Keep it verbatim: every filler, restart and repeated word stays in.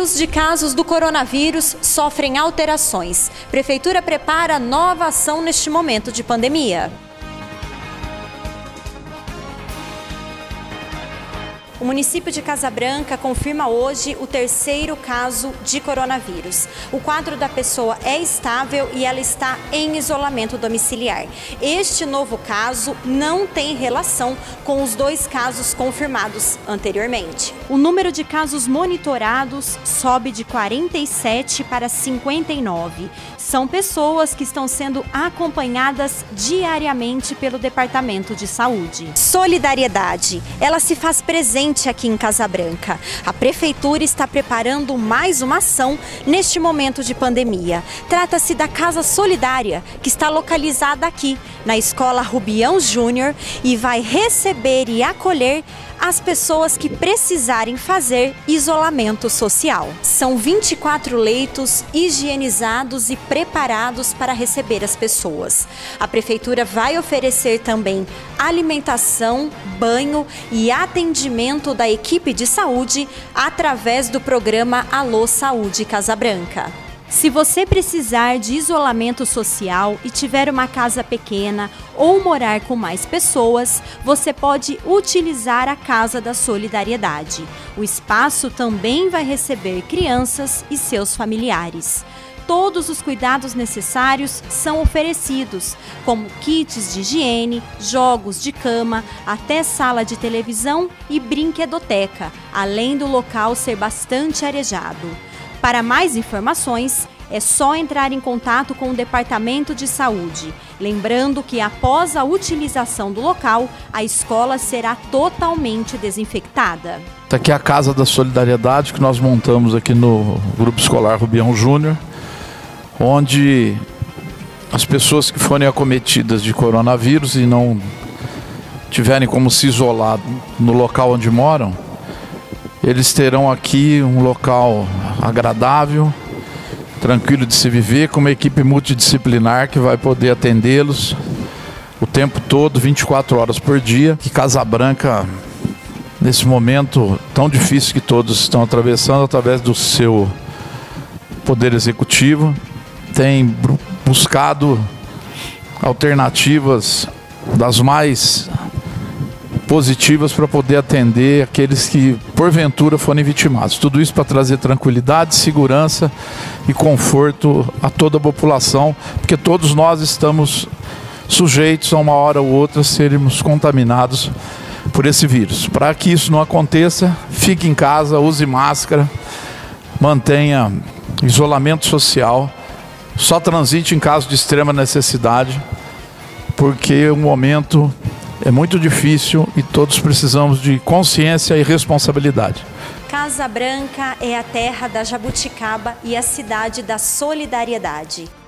Números de casos do coronavírus sofrem alterações. Prefeitura prepara nova ação neste momento de pandemia. O município de Casa Branca confirma hoje o terceiro caso de coronavírus. O quadro da pessoa é estável e ela está em isolamento domiciliar. Este novo caso não tem relação com os dois casos confirmados anteriormente. O número de casos monitorados sobe de quarenta e sete para cinquenta e nove. São pessoas que estão sendo acompanhadas diariamente pelo Departamento de Saúde. Solidariedade, ela se faz presente aqui em Casa Branca. A Prefeitura está preparando mais uma ação neste momento de pandemia. Trata-se da Casa Solidária, que está localizada aqui na Escola Rubião Júnior e vai receber e acolher as pessoas que precisarem fazer isolamento social. São vinte e quatro leitos higienizados e preparados para receber as pessoas. A Prefeitura vai oferecer também alimentação, banho e atendimento da equipe de saúde através do programa Alô Saúde Casa Branca. Se você precisar de isolamento social e tiver uma casa pequena ou morar com mais pessoas, você pode utilizar a Casa da Solidariedade. O espaço também vai receber crianças e seus familiares. Todos os cuidados necessários são oferecidos, como kits de higiene, jogos de cama, até sala de televisão e brinquedoteca, além do local ser bastante arejado. Para mais informações, é só entrar em contato com o Departamento de Saúde. Lembrando que após a utilização do local, a escola será totalmente desinfectada. Esta aqui é a Casa da Solidariedade que nós montamos aqui no Grupo Escolar Rubião Júnior, onde as pessoas que forem acometidas de coronavírus e não tiverem como se isolar no local onde moram, eles terão aqui um local agradável, tranquilo de se viver, com uma equipe multidisciplinar que vai poder atendê-los o tempo todo, vinte e quatro horas por dia. Que Casa Branca, nesse momento tão difícil que todos estão atravessando, através do seu Poder Executivo, tem buscado alternativas das mais positivas para poder atender aqueles que porventura forem vitimados. Tudo isso para trazer tranquilidade, segurança e conforto a toda a população, porque todos nós estamos sujeitos a uma hora ou outra sermos contaminados por esse vírus. Para que isso não aconteça, fique em casa, use máscara, mantenha isolamento social, só transite em caso de extrema necessidade, porque o momento é muito difícil e todos precisamos de consciência e responsabilidade. Casa Branca é a terra da jabuticaba e a cidade da solidariedade.